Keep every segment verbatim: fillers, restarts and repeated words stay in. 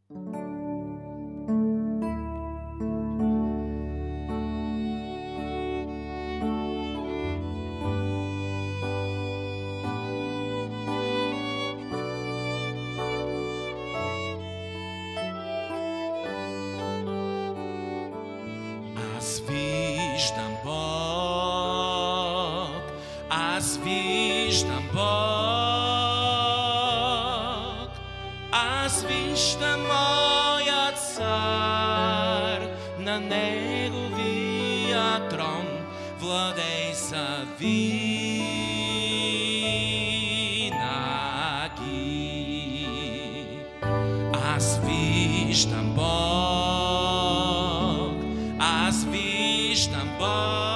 Аз виждам Бог, аз виждам Бог, аз виждам моя цар, на неговия трон владей са винаги. Аз виждам Бог, аз виждам Бог,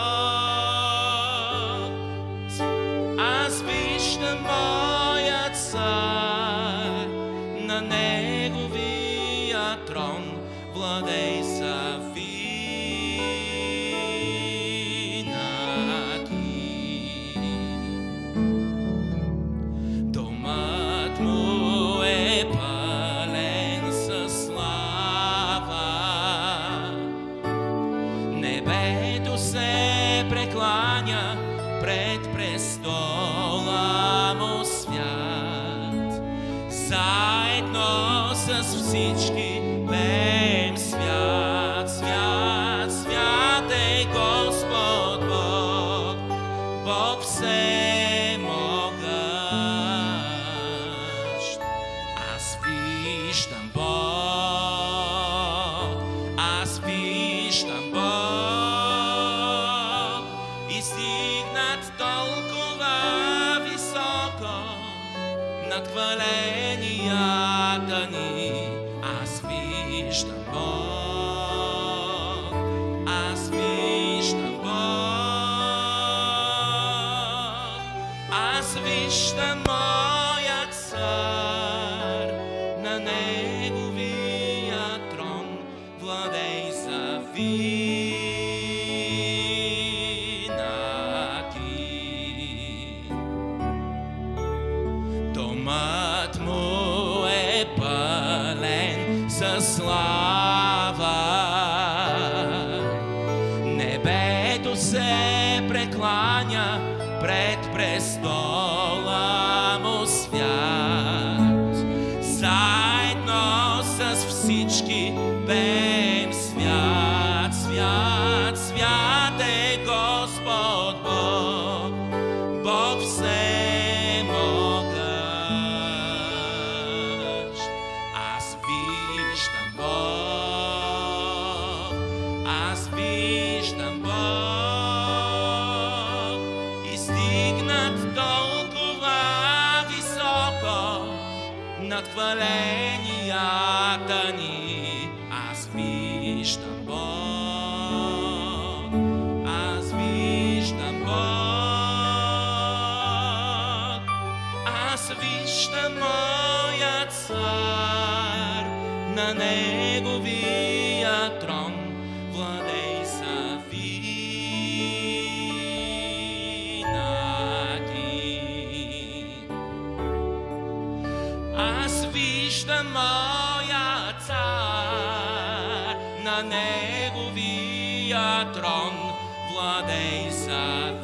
аз виждам моя цар, на неговия трон владей са винаги. Домът му е пълен със слава, небето се прекланя пред престола му свят. Заедно с всички пеем свят, свят, свят е Господ Бог, Бог всемогъщ. Аз виждам Бог, аз виждам Бог, издигнат толкова високо над хваленията ни. Аз виждам Бог, аз виждам Бог, аз виждам моя цар, на неговия трон владей са винаги. Домът му е пълен със слава, небето се прекланя пред престола му свят. Заедно с всички пеем свят, свят, свят е Господ Бог, Бог всемогъщ. Аз виждам Бог, аз виждам Бог, издигнат толкова високо над хваленията ни. Аз виждам Бог, аз виждам Бог, аз виждам моя цар, на неговия трон владей са винаги. Аз виждам моя цар, на неговия трон владей са